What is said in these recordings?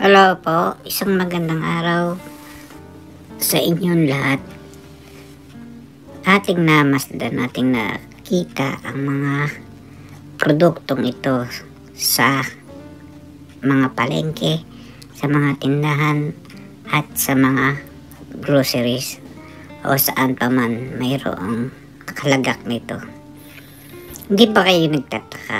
Hello po, isang magandang araw sa inyong lahat. Ating namasdan nating nakita ang mga produktong ito sa mga palengke, sa mga tindahan at sa mga groceries o saan pa man mayroong kalagak nito. Hindi ba kayo nagtataka?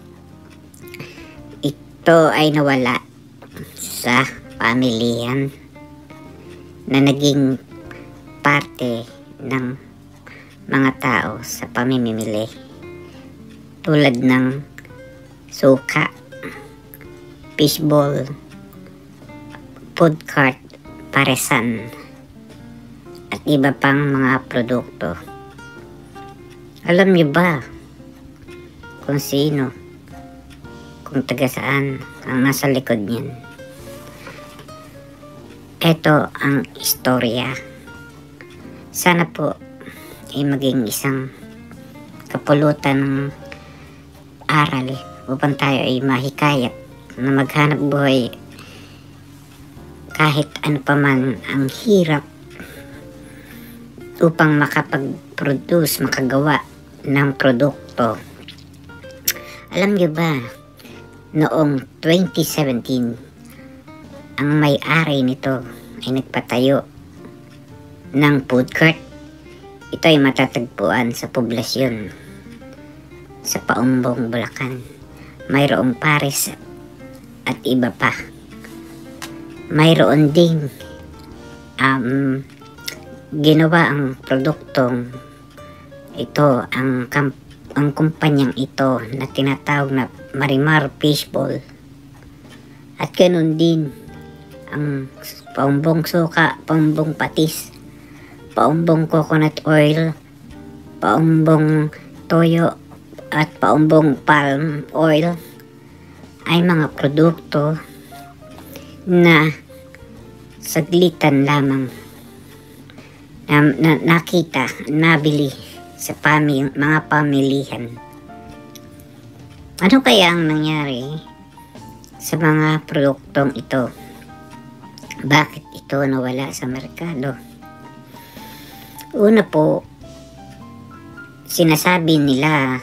Ito ay nawala sa pamilihan na naging parte ng mga tao sa pamimili tulad ng suka, fishball, food cart, paresan at iba pang mga produkto. Alam niyo ba kung sino, kung taga saan ang nasa likod niyan? Ito ang istorya. Sana po ay maging isang kapulutan ng aral upang tayo ay mahikayat na maghanap buhay kahit ano pa man ang hirap upang makapag-produce, makagawa ng produkto. Alam niyo ba, noong 2017, ang may-ari nito ay nagpatayo ng food cart. Ito ay matatagpuan sa poblasyon sa Paumbong, Bulacan. Mayroong pares at iba pa. Mayroon ding ginawa ang produktong ito, ang kumpanyang ito na tinatawag na Marimar Fishball. At ganun din ang paumbong suka, paumbong patis, paumbong coconut oil, paumbong toyo at paumbong palm oil ay mga produkto na saglitan lamang na nakita, nabili sa mga pamilihan. Ano kaya ang nangyari sa mga produktong ito? Bakit ito nawala sa merkado? Una po, hinasabi na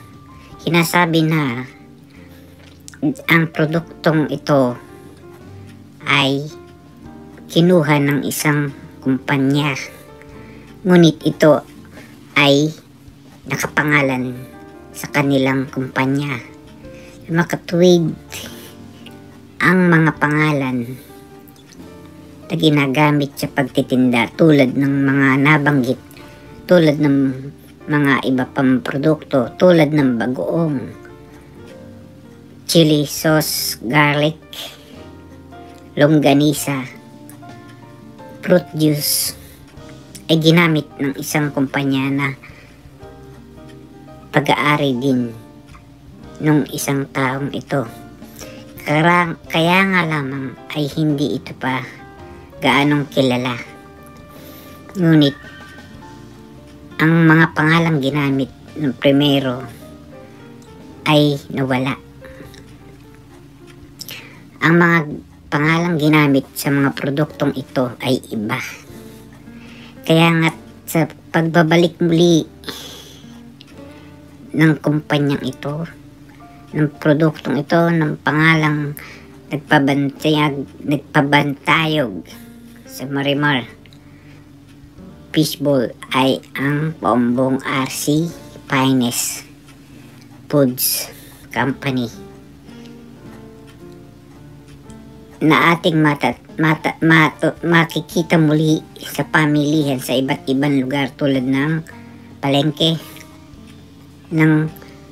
ang produktong ito ay kinuha ng isang kumpanya. Ngunit ito ay nakapangalan sa kanilang kumpanya. Makatuwid ang mga pangalan na ginagamit sa pagtitinda tulad ng mga nabanggit, tulad ng mga iba pang produkto, tulad ng bagoong, chili sauce, garlic, longganisa, fruit juice ay ginamit ng isang kumpanya na pag-aari din ng isang taong ito. Kaya nga lamang ay hindi ito pa gaanong kilala. Ngunit ang mga pangalang ginamit ng primero ay nawala. Ang mga pangalang ginamit sa mga produktong ito ay iba. Kaya nga sa pagbabalik muli ng kumpanyang ito, ng produktong ito, ng pangalang nagpabantayog sa Marimar Fishball ay ang Paumbong RC Finest Foods Company na ating makikita muli sa pamilihan sa iba't ibang lugar tulad ng palengke, ng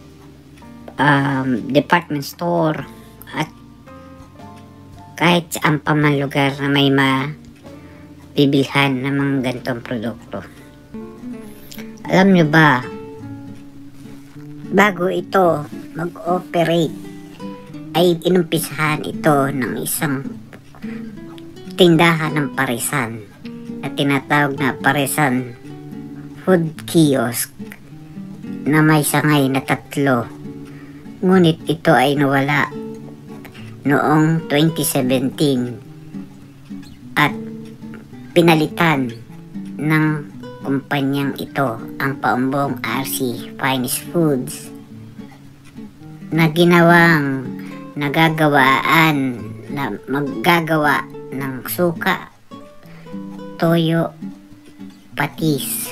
department store at kahit saan pa man lugar na may mabibilhan ng mga ganitong produkto. Alam nyo ba, bago ito mag-operate ay inumpisahan ito ng isang tindahan ng paresan na tinatawag na Paresan Food Kiosk na may sangay na 3. Ngunit ito ay nawala noong 2017 at pinalitan ng kumpanyang ito ang paumbong RC Finest Foods na ginawang nagagawaan na maggagawa ng suka, toyo, patis,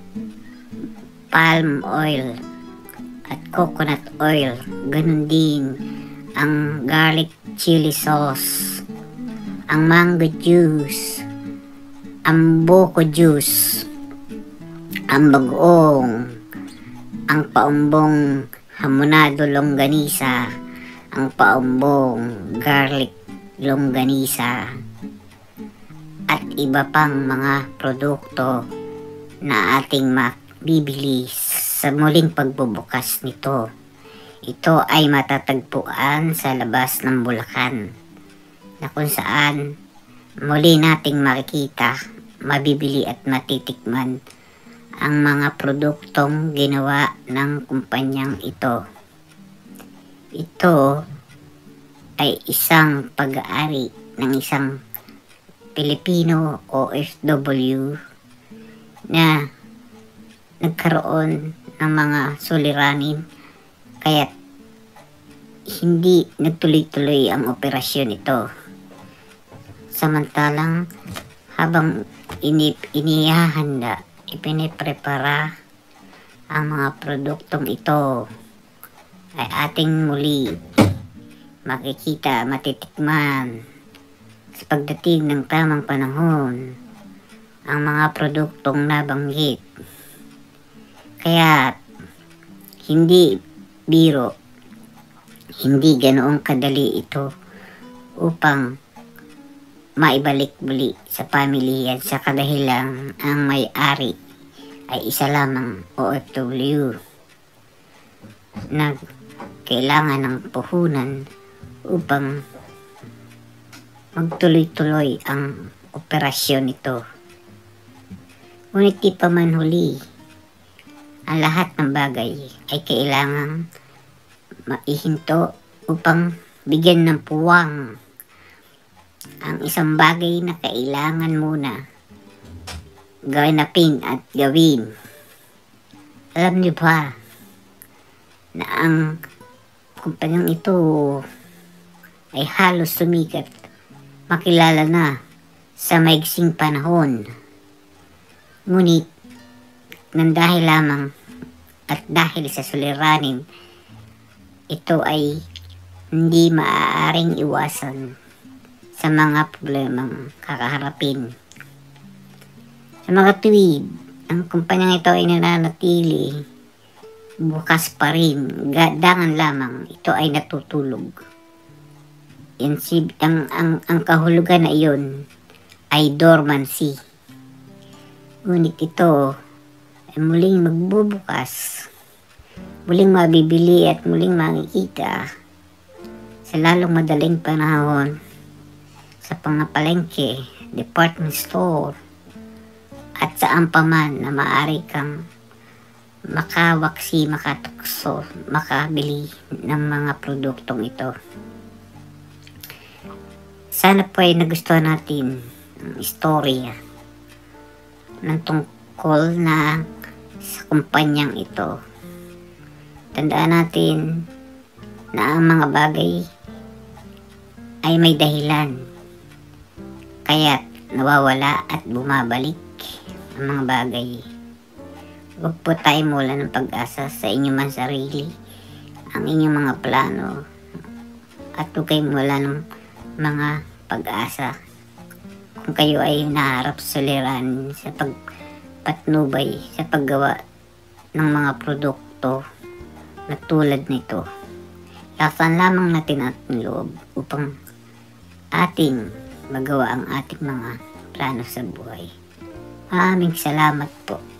palm oil at coconut oil. Ganun din ang garlic chili sauce, ang mango juice, ang buko juice, ang bagoong, ang paumbong hamonado longganisa, ang paumbong garlic longganisa, at iba pang mga produkto na ating mabibili sa muling pagbubukas nito. Ito ay matatagpuan sa labas ng Bulacan, na kung saan muli nating makikita, mabibili at matitikman ang mga produktong ginawa ng kumpanyang ito. Ito ay isang pag-aari ng isang Pilipino OFW na nagkaroon ng mga suliranin, kaya hindi nagtuloy-tuloy ang operasyon ito. Samantalang habang inihahanda, ipiniprepara ang mga produktong ito, ay ating muli makikita, matitikman sa pagdating ng tamang panahon ang mga produktong nabanggit. Kaya hindi biro, hindi ganoong kadali ito upang maibalik muli sa pamilya sa kadahilan ang may-ari ay isa lamang OFW na kailangan ng puhunan upang magtuloy-tuloy ang operasyon nito. Ngunit di pa man huli, ang lahat ng bagay ay kailangang maihinto upang bigyan ng puwang ang isang bagay na kailangan muna ganapin at gawin. Alam niyo ba na ang kumpanyang ito ay halos sumikat, makilala na sa maigsing panahon. Ngunit nang dahil lamang at dahil sa suliranin, ito ay hindi maaaring iwasan sa mga problemang kakaharapin. Sa mga tuwid, ang kumpanyang ito ay nananatili bukas pa rin, gadangan lamang ito ay natutulog. Ang kahulugan na iyon ay dormancy. Ngunit ito ay muling magbubukas, muling mabibili at muling makikita sa lalong madaling panahon sa palengke, department store, at saan pa man na maaari kang makawaksi, makatukso, makabili ng mga produktong ito. Sana po ay nagustuhan natin ang istorya ng tungkol na sa kumpanyang ito. Tandaan natin na ang mga bagay ay may dahilan, kaya nawawala at bumabalik ang mga bagay. Huwag po tayo mawala ng pag-asa sa inyong mga sarili, ang inyong mga plano, at huwag kayo mawala ng mga pag-asa kung kayo ay naharap sa suliranin sa pagpatnubay sa paggawa ng mga produkto na tulad nito. Laksan lamang natin ating loob upang ating magawa ang ating mga plano sa buhay. Maraming salamat po.